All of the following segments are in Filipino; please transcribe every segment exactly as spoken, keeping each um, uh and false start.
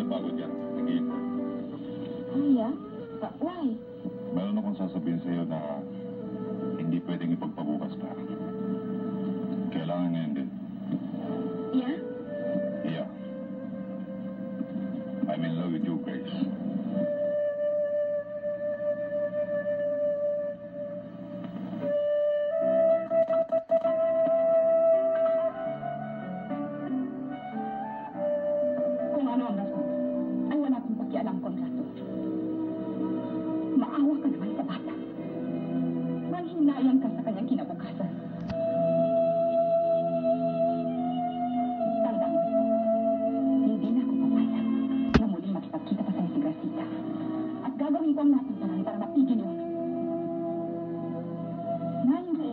napagod yan. Sige. Oh, yeah? But why? Meron akong sasabihin sa'yo na hindi pwedeng ipagpabukas pa. Kailangan ngayon din. Yeah? Yeah. I'm in love with you, Grace. Kung ano ang rason, ay wala kong pakialam kung rason. Maawa ka naman sa bata. Manghinayan ka sa kanyang kinabukasan. Tandaan mo, hindi na ako papayag na muling makipagkita pa sa'yo si Gracita. At gagawin ko ang lahat ng paraan para mapigil yun. Nandi,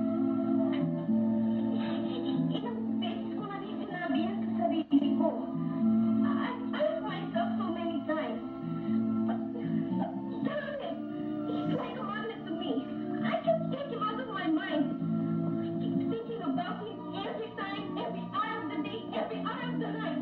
Ilang beses ko na rin sinabi yan sa sarili ko. I, I've myself so many times. But, darn it! He's like a magnet to me. I can't take him out of my mind. I keep thinking about him every time, every hour of the day, every hour of the night.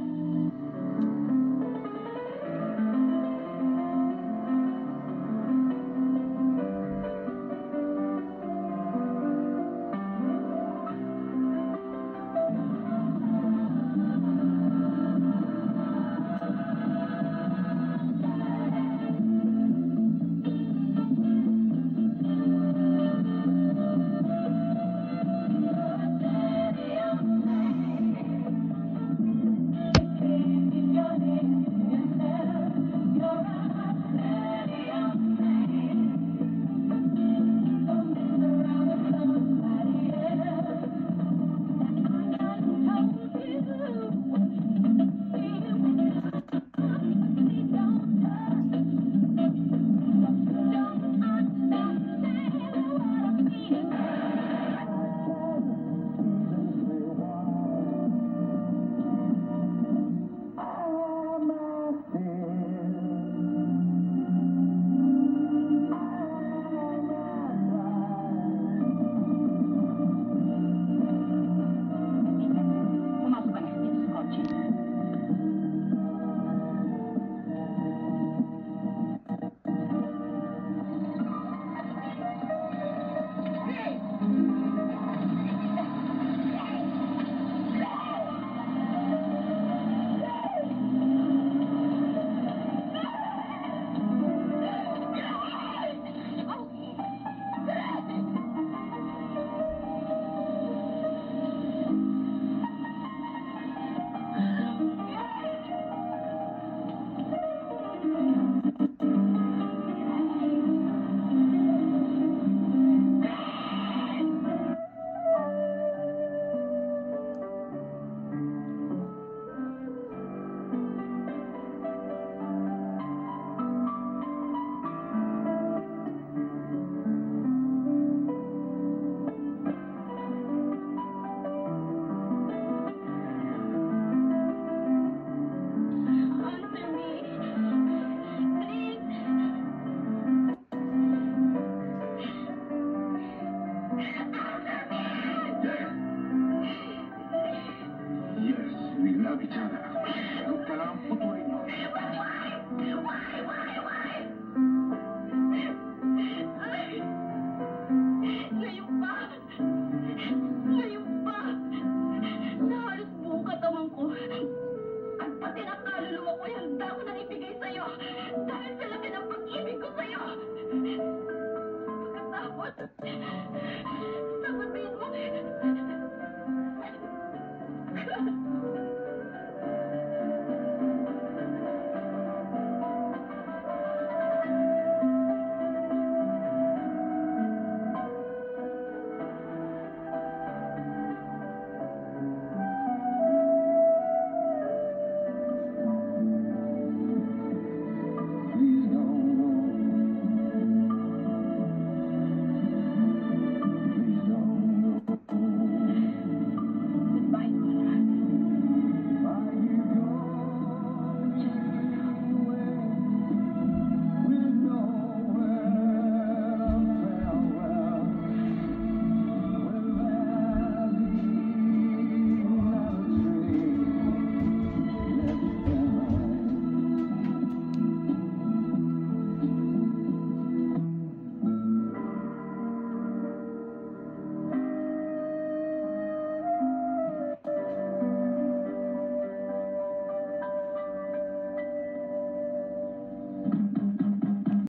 pumasok ka na dito sa kotse. Answer me. Please. Yes, we love each other. Huwag ka lang putulin mo. Ngayon pa! Ngayon pa! Na halos buong katawan ko. At pati ng kaluluwa ko, handa ko nang ibigay sa'yo. Dahil sa laki ng pag-ibig ko sa'yo. Pagkatapos, sasabihin mo,